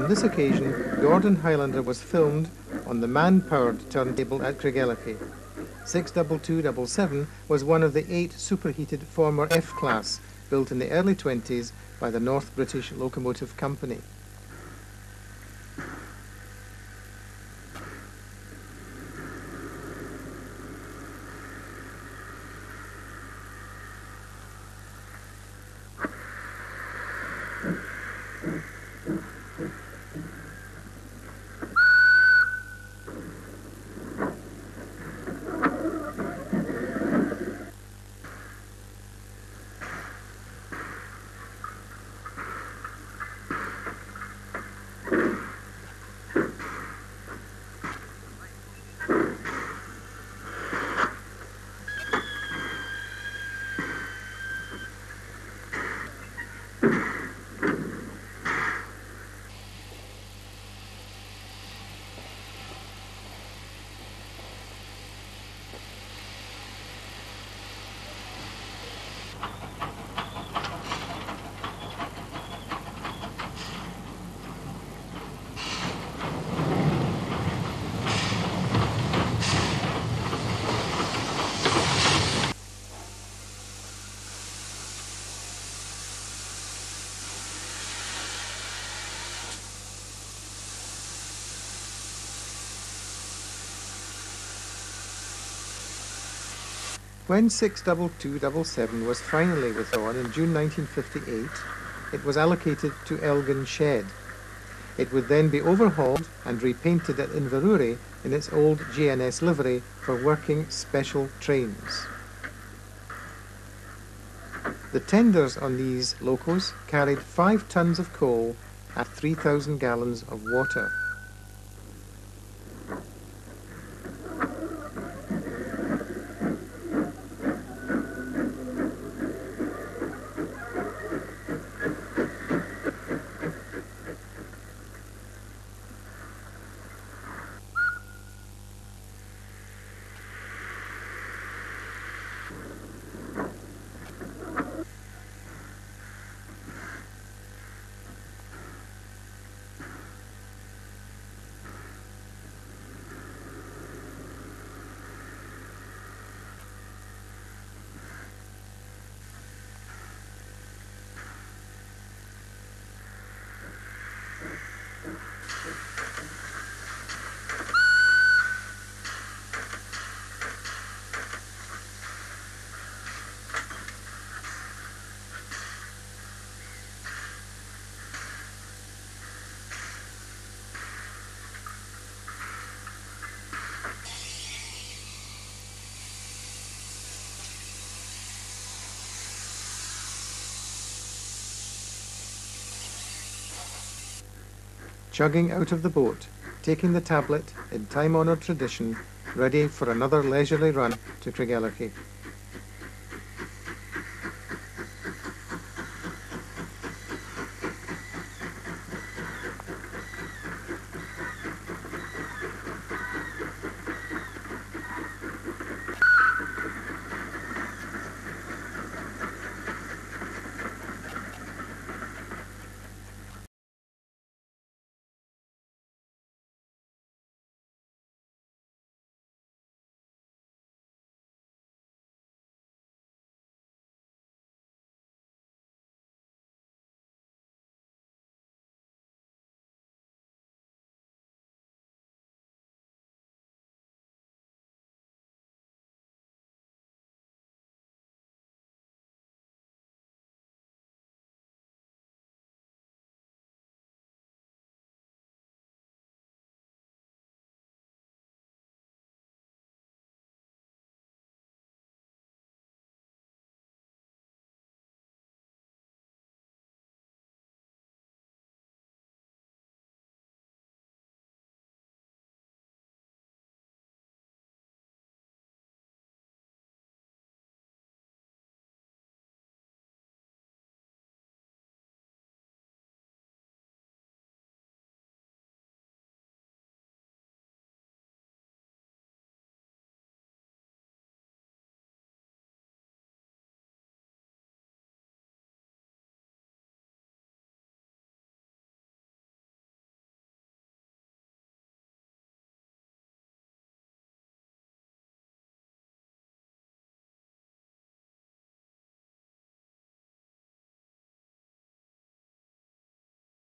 this occasion, Gordon Highlander was filmed on the man-powered turntable at Craigellachie. 62277 was one of the 8 superheated former F-class built in the early 20s by the North British Locomotive Company. When 62277 was finally withdrawn in June 1958, it was allocated to Elgin Shed. It would then be overhauled and repainted at Inverurie in its old GNS livery for working special trains. The tenders on these locos carried 5 tons of coal at 3,000 gallons of water. Chugging out of the boat, taking the tablet in time-honoured tradition, ready for another leisurely run to Craigellachie.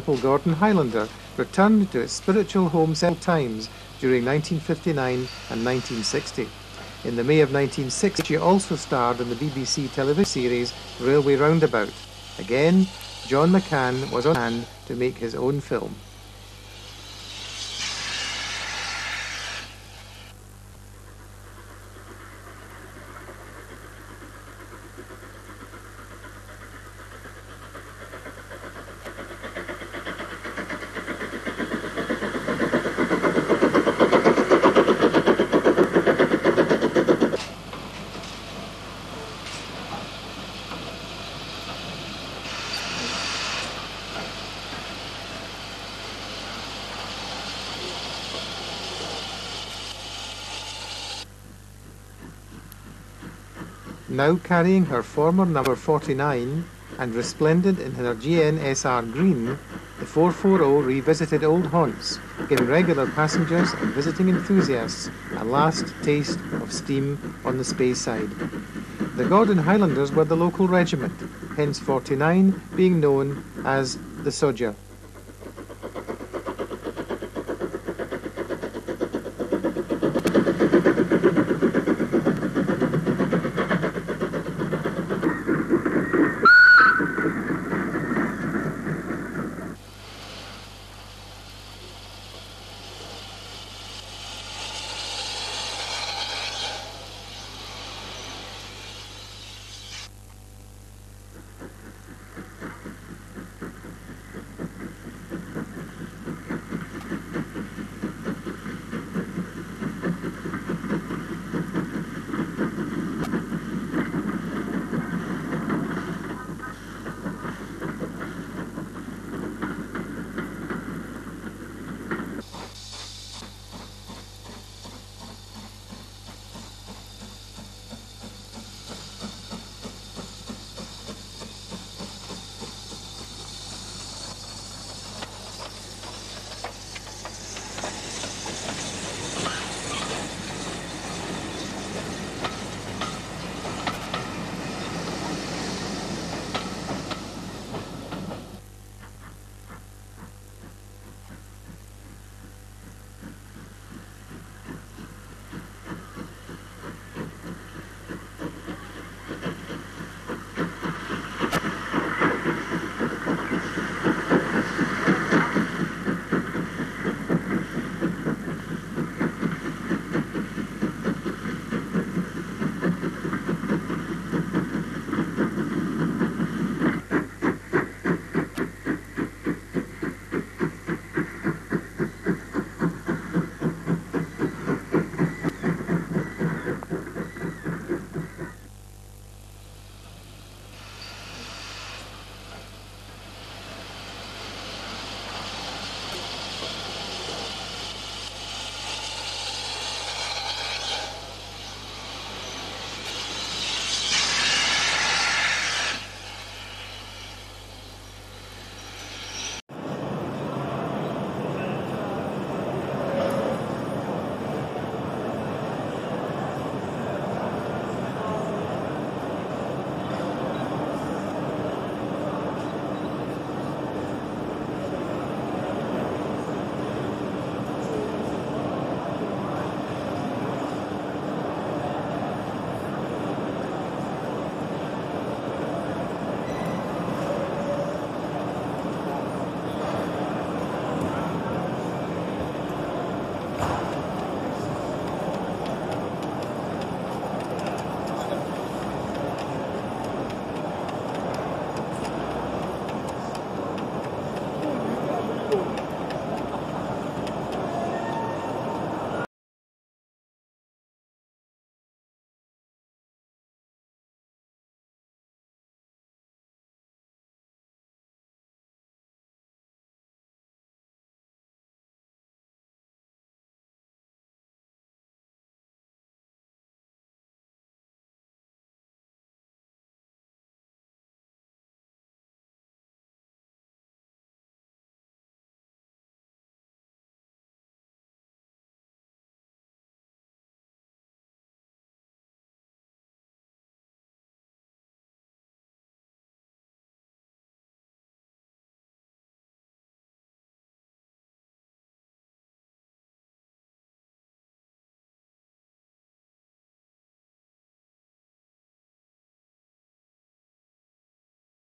Gordon Highlander returned to its spiritual home several times during 1959 and 1960. In the May of 1960, she also starred in the BBC television series Railway Roundabout. Again, John McCann was on hand to make his own film. Now carrying her former number 49 and resplendent in her GNSR green, the 440 revisited old haunts, giving regular passengers and visiting enthusiasts a last taste of steam on the space side. The Gordon Highlanders were the local regiment, hence 49 being known as the Sojer.